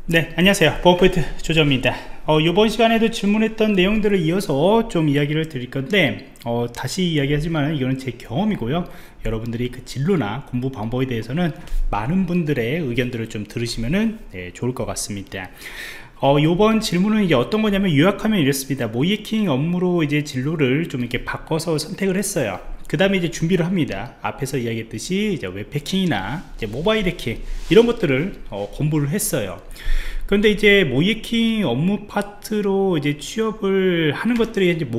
네, 안녕하세요. 보안포인트 조정입니다. 이번 시간에도 질문했던 내용들을 이어서 좀 이야기를 드릴 건데 다시 이야기하지만 이거는 제 경험이고요. 여러분들이 그 진로나 공부 방법에 대해서는 많은 분들의 의견들을 좀 들으시면은 좋을 것 같습니다. 요번 질문은 이제 어떤 거냐면, 요약하면 이렇습니다. 모이해킹 업무로 이제 진로를 좀 이렇게 바꿔서 선택을 했어요. 그 다음에 이제 준비를 합니다. 앞에서 이야기했듯이 이제 웹해킹이나 이제 모바일 해킹 이런 것들을 공부를 했어요. 그런데 이제 모이해킹 업무 파트로 이제 취업을 하는 것들이 이제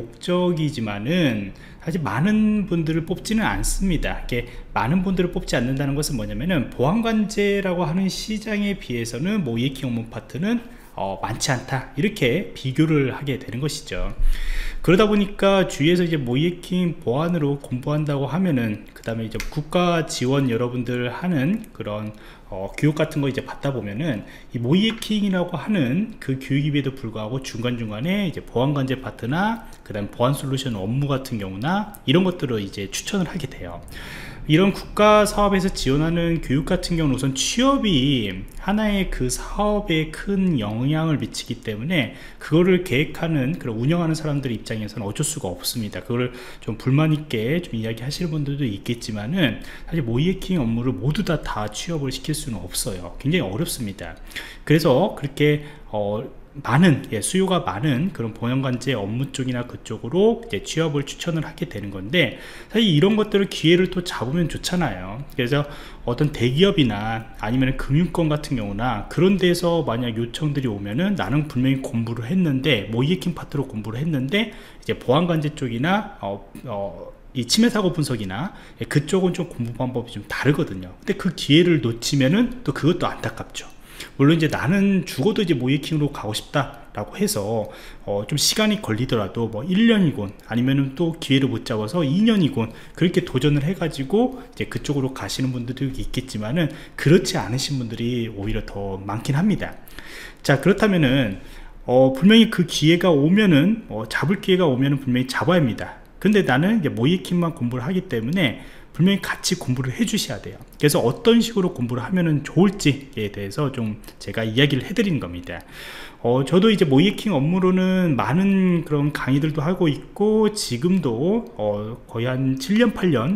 목적이지만은 사실 많은 분들을 뽑지는 않습니다. 이게 많은 분들을 뽑지 않는다는 것은 뭐냐면은, 보안관제라고 하는 시장에 비해서는 모이해킹 업무 파트는 많지 않다, 이렇게 비교를 하게 되는 것이죠. 그러다 보니까 주위에서 이제 모이해킹 보안으로 공부한다고 하면은, 그 다음에 이제 국가 지원 여러분들 하는 그런 교육 같은 거 이제 받다 보면은, 이 모이해킹이라고 하는 그 교육임에도 불구하고 중간중간에 이제 보안관제 파트나 그 다음 보안 솔루션 업무 같은 경우나 이런 것들을 이제 추천을 하게 돼요. 이런 국가 사업에서 지원하는 교육 같은 경우는 우선 취업이 하나의 그 사업에 큰 영향을 미치기 때문에, 그거를 계획하는, 그런 운영하는 사람들 입장에서는 어쩔 수가 없습니다. 그거를 좀 불만 있게 좀 이야기 하시는 분들도 있겠지만은, 사실 모이해킹 업무를 모두 다 취업을 시킬 수는 없어요. 굉장히 어렵습니다. 그래서 그렇게 많은 수요가 많은 그런 보안관제 업무 쪽이나 그쪽으로 이제 취업을 추천을 하게 되는 건데, 사실 이런 것들을 기회를 또 잡으면 좋잖아요. 그래서 어떤 대기업이나 아니면 금융권 같은 경우나 그런 데서 만약 요청들이 오면은, 나는 분명히 공부를 했는데, 모이해킹 파트로 공부를 했는데 이제 보안관제 쪽이나 이 침해 사고 분석이나 그쪽은 좀 공부 방법이 좀 다르거든요. 근데 그 기회를 놓치면은 또 그것도 안타깝죠. 물론 이제 나는 죽어도 이제 모이해킹으로 가고 싶다 라고 해서 좀 시간이 걸리더라도 뭐 1년이건 아니면은 또 기회를 못 잡아서 2년이건 그렇게 도전을 해 가지고 이제 그쪽으로 가시는 분들도 있겠지만은, 그렇지 않으신 분들이 오히려 더 많긴 합니다. 자, 그렇다면은 분명히 그 기회가 오면은 잡을 기회가 오면은 분명히 잡아야 합니다. 근데 나는 이제 모이해킹만 공부를 하기 때문에 분명히 같이 공부를 해 주셔야 돼요. 그래서 어떤 식으로 공부를 하면 좋을지에 대해서 좀 제가 이야기를 해 드리는 겁니다. 저도 이제 모이해킹 업무로는 많은 그런 강의들도 하고 있고, 지금도 거의 한 7년 8년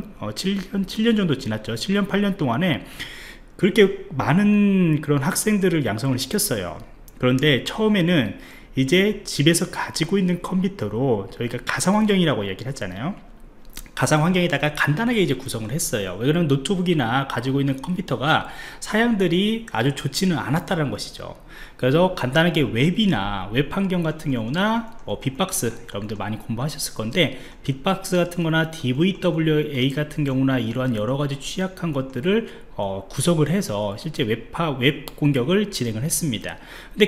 7년 정도 지났죠. 7년 8년 동안에 그렇게 많은 그런 학생들을 양성을 시켰어요. 그런데 처음에는 이제 집에서 가지고 있는 컴퓨터로, 저희가 가상환경이라고 얘기를 했잖아요. 가상환경에다가 간단하게 이제 구성을 했어요. 왜 그러면 노트북이나 가지고 있는 컴퓨터가 사양들이 아주 좋지는 않았다는 것이죠. 그래서 간단하게 웹이나 웹 환경 같은 경우나 빅박스, 여러분들 많이 공부하셨을 건데, 빅박스 같은 거나 DVWA 같은 경우나 이러한 여러가지 취약한 것들을 구성을 해서 실제 웹 공격을 진행을 했습니다. 근데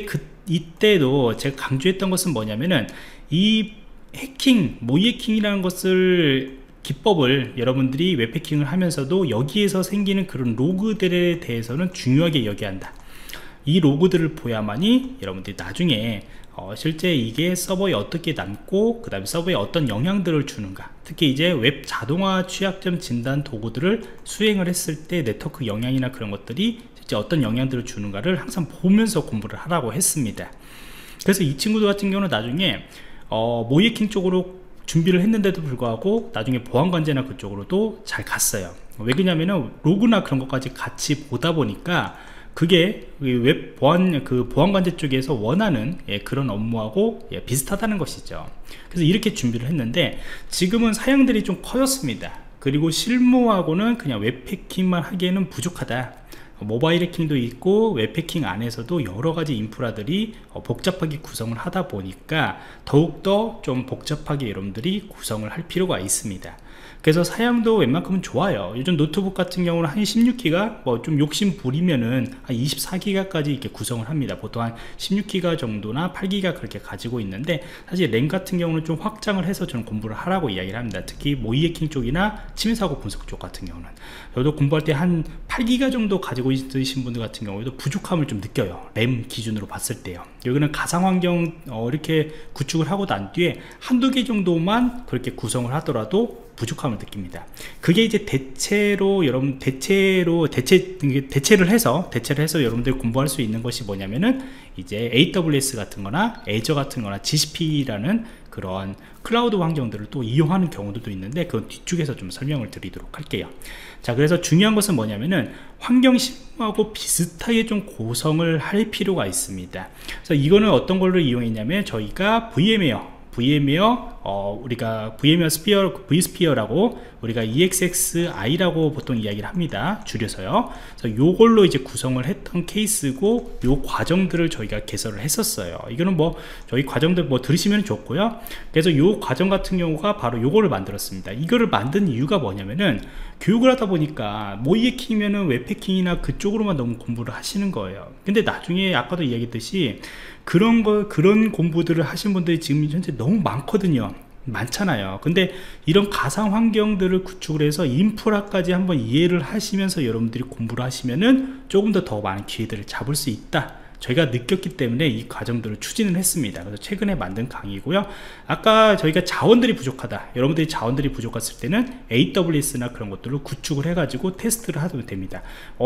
이때도 제가 강조했던 것은 뭐냐면은, 이 해킹, 모이해킹이라는 것을 기법을 여러분들이 웹해킹을 하면서도 여기에서 생기는 그런 로그들에 대해서는 중요하게 여겨야 한다. 이 로그들을 보야만이 여러분들이 나중에 실제 이게 서버에 어떻게 남고, 그 다음에 서버에 어떤 영향들을 주는가, 특히 이제 웹 자동화 취약점 진단 도구들을 수행을 했을 때 네트워크 영향이나 그런 것들이 실제 어떤 영향들을 주는가를 항상 보면서 공부를 하라고 했습니다. 그래서 이 친구들 같은 경우는 나중에 모이해킹 쪽으로 준비를 했는데도 불구하고 나중에 보안관제나 그쪽으로도 잘 갔어요. 왜 그러냐면은 로그나 그런 것까지 같이 보다 보니까 그게 웹 보안관제 쪽에서 원하는 그런 업무하고 비슷하다는 것이죠. 그래서 이렇게 준비를 했는데, 지금은 사양들이 좀 커졌습니다. 그리고 실무하고는 그냥 웹해킹만 하기에는 부족하다. 모바일 해킹도 있고 웹해킹 안에서도 여러가지 인프라들이 복잡하게 구성을 하다 보니까 더욱더 좀 복잡하게 여러분들이 구성을 할 필요가 있습니다. 그래서 사양도 웬만큼은 좋아요. 요즘 노트북 같은 경우는 한 16기가 뭐 좀 욕심 부리면은 한 24기가까지 이렇게 구성을 합니다. 보통 한 16기가 정도나 8기가 그렇게 가지고 있는데, 사실 램 같은 경우는 좀 확장을 해서 저는 공부를 하라고 이야기를 합니다. 특히 모이해킹 쪽이나 침해사고 분석 쪽 같은 경우는 저도 공부할 때 한 8기가 정도 가지고 있으신 분들 같은 경우에도 부족함을 좀 느껴요. 램 기준으로 봤을 때요. 여기는 가상환경 이렇게 구축을 하고 난 뒤에 한두 개 정도만 그렇게 구성을 하더라도 부족함을 느낍니다. 그게 이제 대체를 해서 여러분들이 공부할 수 있는 것이 뭐냐면은 이제 AWS 같은 거나 Azure 같은 거나 GCP라는 그런 클라우드 환경들을 또 이용하는 경우도 있는데, 그건 뒤쪽에서 좀 설명을 드리도록 할게요. 자, 그래서 중요한 것은 뭐냐면은 환경 실무하고 비슷하게 좀 고성을 할 필요가 있습니다. 그래서 이거는 어떤 걸로 이용했냐면, 저희가 우리가 VMware 스피어, vSphere라고 우리가 EXXI라고 보통 이야기를 합니다. 줄여서요. 그래서 요걸로 이제 구성을 했던 케이스고, 요 과정들을 저희가 개설을 했었어요. 이거는 뭐 저희 과정들 뭐 들으시면 좋고요. 그래서 요 과정 같은 경우가 바로 요거를 만들었습니다. 이거를 만든 이유가 뭐냐면은, 교육을 하다 보니까 모이에킹이면은 웹해킹이나 그쪽으로만 너무 공부를 하시는 거예요. 근데 나중에 아까도 이야기했듯이 그런 공부들을 하신 분들이 지금 현재 너무 많잖아요. 근데 이런 가상 환경들을 구축을 해서 인프라까지 한번 이해를 하시면서 여러분들이 공부를 하시면은 조금 더 많은 기회들을 잡을 수 있다, 저희가 느꼈기 때문에 이 과정들을 추진을 했습니다. 그래서 최근에 만든 강의고요. 아까 저희가 자원들이 부족하다, 여러분들이 자원들이 부족했을 때는 AWS나 그런 것들을 구축을 해가지고 테스트를 하면 됩니다.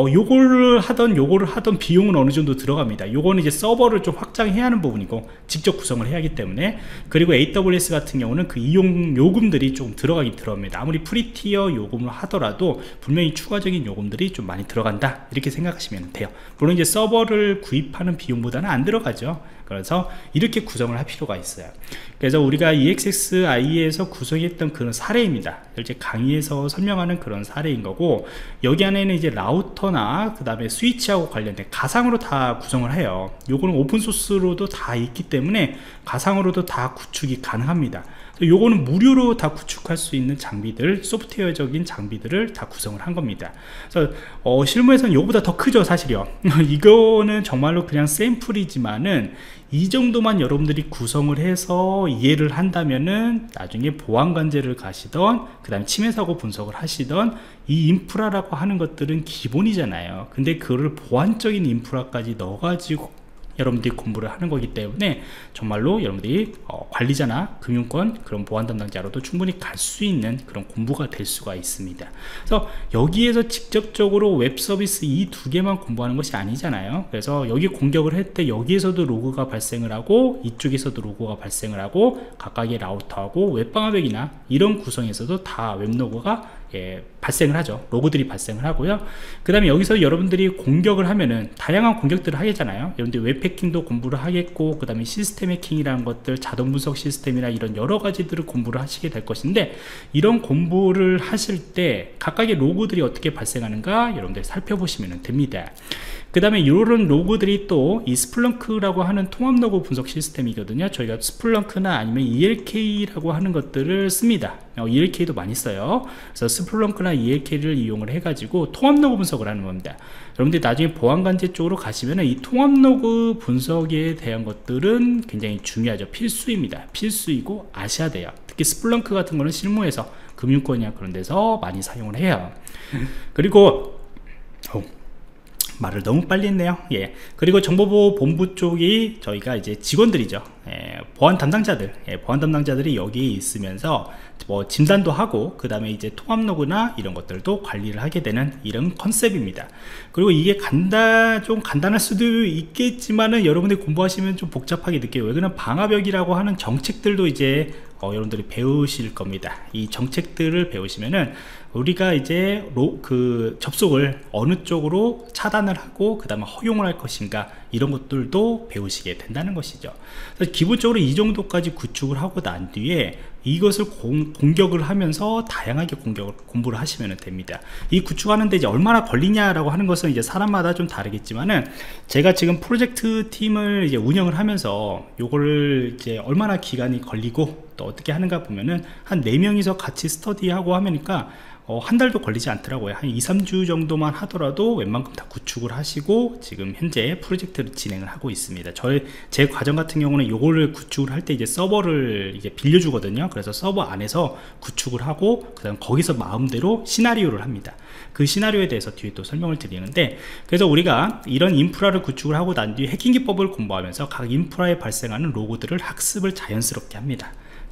요거를 하던 비용은 어느 정도 들어갑니다. 요거는 이제 서버를 좀 확장해야 하는 부분이고 직접 구성을 해야 하기 때문에, 그리고 AWS 같은 경우는 그 이용 요금들이 좀 들어갑니다. 아무리 프리티어 요금을 하더라도 분명히 추가적인 요금들이 좀 많이 들어간다, 이렇게 생각하시면 돼요. 물론 이제 서버를 구입하는 비용보다는 안 들어가죠. 그래서 이렇게 구성을 할 필요가 있어요. 그래서 우리가 EXXI에서 구성했던 그런 사례입니다. 이제 강의에서 설명하는 그런 사례인 거고, 여기 안에는 이제 라우터나 그 다음에 스위치하고 관련된 가상으로 다 구성을 해요. 요거는 오픈소스로도 다 있기 때문에 가상으로도 다 구축이 가능합니다. 요거는 무료로 다 구축할 수 있는 장비들, 소프트웨어적인 장비들을 다 구성을 한 겁니다. 그래서 실무에서는 요거보다 더 크죠, 사실이요. 이거는 정말로 그냥 샘플이지만은 이 정도만 여러분들이 구성을 해서 이해를 한다면은 나중에 보안관제를 가시던, 그 다음에 침해사고 분석을 하시던, 이 인프라라고 하는 것들은 기본이잖아요. 근데 그거를 보안적인 인프라까지 넣어가지고 여러분들이 공부를 하는 거기 때문에 정말로 여러분들이 관리자나 금융권 그런 보안 담당자로도 충분히 갈 수 있는 그런 공부가 될 수가 있습니다. 그래서 여기에서 직접적으로 웹 서비스 이 두 개만 공부하는 것이 아니잖아요. 그래서 여기 공격을 할 때 여기에서도 로그가 발생을 하고 이쪽에서도 로그가 발생을 하고 각각의 라우터하고 웹방화벽이나 이런 구성에서도 다 웹로그가 발생을 하죠. 로그들이 발생을 하고요. 그 다음에 여기서 여러분들이 공격을 하면은 다양한 공격들을 하겠잖아요. 여러분들 웹해킹도 공부를 하겠고, 그 다음에 시스템 해킹이라는 것들, 자동 분석 시스템이나 이런 여러 가지들을 공부를 하시게 될 것인데, 이런 공부를 하실 때 각각의 로그들이 어떻게 발생하는가 여러분들 살펴보시면 됩니다. 그 다음에 이런 로그들이 또 이 스플렁크라고 하는 통합 로그 분석 시스템이거든요. 저희가 스플렁크나 아니면 ELK라고 하는 것들을 씁니다. ELK도 많이 써요. 그래서 스플렁크나 ELK를 이용을 해가지고 통합 로그 분석을 하는 겁니다. 여러분들이 나중에 보안관제 쪽으로 가시면 이 통합 로그 분석에 대한 것들은 굉장히 중요하죠. 필수입니다. 필수이고 아셔야 돼요. 특히 스플렁크 같은 거는 실무에서 금융권이나 그런 데서 많이 사용을 해요. 그리고 말을 너무 빨리 했네요. 그리고 정보보호본부 쪽이 저희가 이제 직원들이죠. 보안 담당자들이 여기에 있으면서 뭐 진단도 하고, 그 다음에 이제 통합 로그나 이런 것들도 관리를 하게 되는 이런 컨셉입니다. 그리고 이게 좀 간단할 수도 있겠지만은 여러분들이 공부하시면 좀 복잡하게 느껴요. 왜 그러면 방화벽이라고 하는 정책들도 이제 여러분들이 배우실 겁니다. 이 정책들을 배우시면은 우리가 이제 접속을 어느 쪽으로 차단을 하고 그 다음에 허용을 할 것인가, 이런 것들도 배우시게 된다는 것이죠. 그래서 기본적으로 이 정도까지 구축을 하고 난 뒤에 이것을 공격을 하면서 다양하게 공부를 하시면 됩니다. 이 구축하는데 이제 얼마나 걸리냐라고 하는 것은 이제 사람마다 좀 다르겠지만은, 제가 지금 프로젝트 팀을 이제 운영을 하면서 요거를 이제 얼마나 기간이 걸리고 또 어떻게 하는가 보면은 한 4명이서 같이 스터디하고 하니까 한 달도 걸리지 않더라고요. 한 2-3주 정도만 하더라도 웬만큼 다 구축을 하시고 지금 현재 프로젝트를 진행을 하고 있습니다. 제 과정 같은 경우는 요거를 구축을 할 때 이제 서버를 이제 빌려주거든요. 그래서 서버 안에서 구축을 하고 그 다음 거기서 마음대로 시나리오를 합니다. 그 시나리오에 대해서 뒤에 또 설명을 드리는데, 그래서 우리가 이런 인프라를 구축을 하고 난 뒤에 해킹 기법을 공부하면서 각 인프라에 발생하는 로고들을 학습을 자연스럽게 합니다.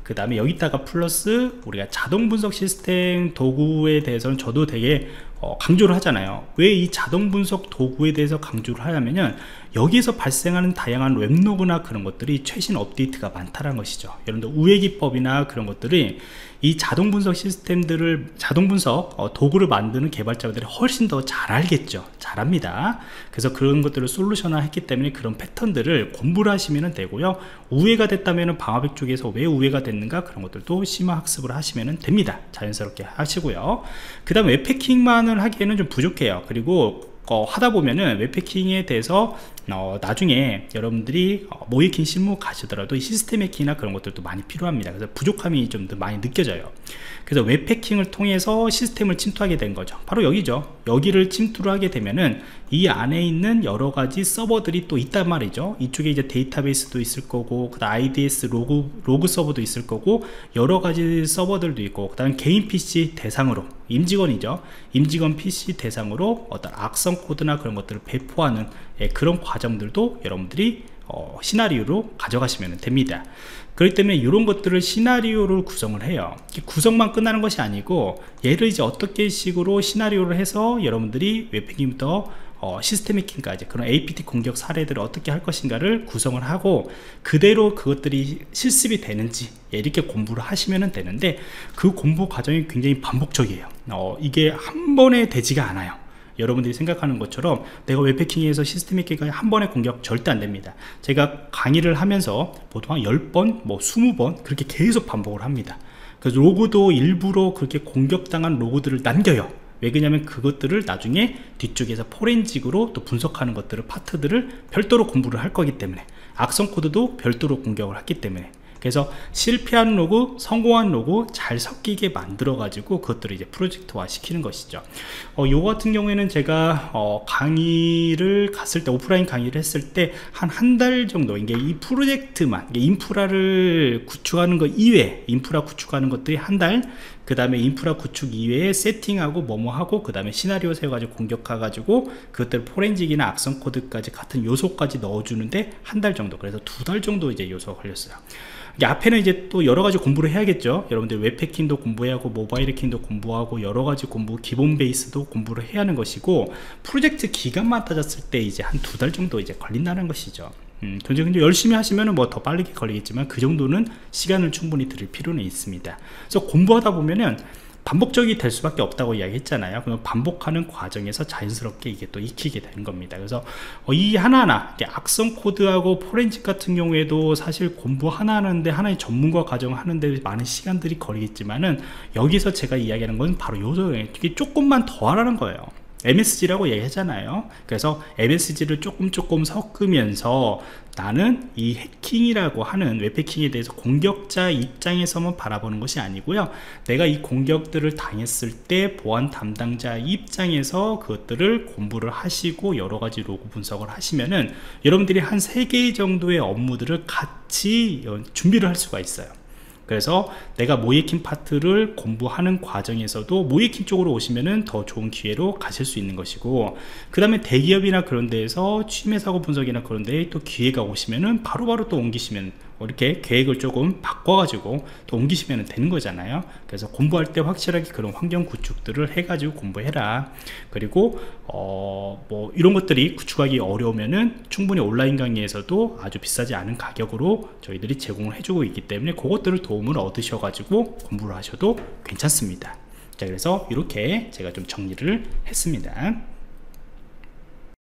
그 다음에 여기다가 플러스 우리가 자동 분석 시스템 도구에 대해서는 저도 되게 강조를 하잖아요. 왜 이 자동 분석 도구에 대해서 강조를 하냐면은 여기서 발생하는 다양한 웹로그나 그런 것들이 최신 업데이트가 많다는 것이죠. 여러분들 우회기법이나 그런 것들이 이 자동 분석 시스템들을 자동 분석 도구를 만드는 개발자들이 훨씬 더 잘 알겠죠. 잘합니다. 그래서 그런 것들을 솔루션화 했기 때문에 그런 패턴들을 공부를 하시면 되고요. 우회가 됐다면 방화벽 쪽에서 왜 우회가 됐는가 그런 것들도 심화 학습을 하시면 됩니다. 자연스럽게 하시고요. 그 다음 웹패킹만을 하기에는 좀 부족해요. 그리고 하다 보면은 웹패킹에 대해서 나중에 여러분들이 모이킹 실무 가시더라도 이 시스템 해킹이나 그런 것들도 많이 필요합니다. 그래서 부족함이 좀 더 많이 느껴져요. 그래서 웹패킹을 통해서 시스템을 침투하게 된 거죠. 바로 여기죠. 여기를 침투를 하게 되면은 이 안에 있는 여러 가지 서버들이 또 있단 말이죠. 이쪽에 이제 데이터베이스도 있을 거고, 그 다음 IDS 로그 서버도 있을 거고, 여러 가지 서버들도 있고, 그 다음 개인 PC 대상으로, 임직원이죠. 임직원 PC 대상으로 어떤 악성 코드나 그런 것들을 배포하는 그런 과정들도 여러분들이 시나리오로 가져가시면 됩니다. 그렇기 때문에 이런 것들을 시나리오를 구성을 해요. 구성만 끝나는 것이 아니고 얘를 이제 어떻게 식으로 시나리오를 해서 여러분들이 웹패킹부터 시스템 해킹까지 그런 APT 공격 사례들을 어떻게 할 것인가를 구성을 하고 그대로 그것들이 실습이 되는지 이렇게 공부를 하시면 되는데 그 공부 과정이 굉장히 반복적이에요. 이게 한 번에 되지가 않아요. 여러분들이 생각하는 것처럼 내가 웹패킹에서 시스템 해킹까지 한 번에 공격 절대 안 됩니다. 제가 강의를 하면서 보통 한 10번, 뭐 20번 그렇게 계속 반복을 합니다. 그래서 로그도 일부러 그렇게 공격당한 로그들을 남겨요. 왜 그러냐면 그것들을 나중에 뒤쪽에서 포렌식으로 또 분석하는 것들을 파트들을 별도로 공부를 할 거기 때문에 악성 코드도 별도로 공격을 했기 때문에 그래서 실패한 로그, 성공한 로그 잘 섞이게 만들어 가지고 그것들을 이제 프로젝트화 시키는 것이죠. 요거 같은 경우에는 제가 강의를 갔을 때 오프라인 강의를 했을 때 한 달 정도 이게 이 프로젝트만 인프라를 구축하는 것 이외에 인프라 구축하는 것들이 한 달, 그 다음에 인프라 구축 이외에 세팅하고 뭐뭐 하고 그 다음에 시나리오 세워가지고 공격해가지고 그것들 포렌식이나 악성 코드까지 같은 요소까지 넣어주는데 한 달 정도, 그래서 2달 정도 이제 요소가 걸렸어요. 앞에는 이제 또 여러 가지 공부를 해야겠죠. 여러분들 웹패킹도 공부해야 하고 모바일 해킹도 공부하고 여러 가지 공부, 기본 베이스도 공부를 해야 하는 것이고 프로젝트 기간만 따졌을 때 이제 한 2달 정도 이제 걸린다는 것이죠. 근데 열심히 하시면 뭐 더 빠르게 걸리겠지만 그 정도는 시간을 충분히 들일 필요는 있습니다. 그래서 공부하다 보면은 반복적이 될 수밖에 없다고 이야기했잖아요. 그럼 반복하는 과정에서 자연스럽게 이게 또 익히게 되는 겁니다. 그래서 이 하나하나 악성 코드하고 포렌식 같은 경우에도 사실 공부 하나 하는데 하나의 전문가 과정 하는데 많은 시간들이 걸리겠지만은 여기서 제가 이야기하는 건 바로 요소예요. 이게 조금만 더 하라는 거예요. MSG라고 얘기하잖아요. 그래서 MSG를 조금 섞으면서 나는 이 해킹이라고 하는 웹해킹에 대해서 공격자 입장에서만 바라보는 것이 아니고요, 내가 이 공격들을 당했을 때 보안 담당자 입장에서 그것들을 공부를 하시고 여러가지 로그 분석을 하시면은 여러분들이 한 3개 정도의 업무들을 같이 준비를 할 수가 있어요. 그래서 내가 모이킹 파트를 공부하는 과정에서도 모이킹 쪽으로 오시면은 더 좋은 기회로 가실 수 있는 것이고, 그 다음에 대기업이나 그런 데에서 취임의 사고 분석이나 그런 데에 또 기회가 오시면은 바로바로 또 옮기시면 이렇게 계획을 조금 바꿔가지고 또 옮기시면 되는 거잖아요. 그래서 공부할 때 확실하게 그런 환경 구축들을 해가지고 공부해라. 그리고 뭐 이런 것들이 구축하기 어려우면은 충분히 온라인 강의에서도 아주 비싸지 않은 가격으로 저희들이 제공을 해주고 있기 때문에 그것들을 도움을 얻으셔가지고 공부를 하셔도 괜찮습니다. 자, 그래서 이렇게 제가 좀 정리를 했습니다.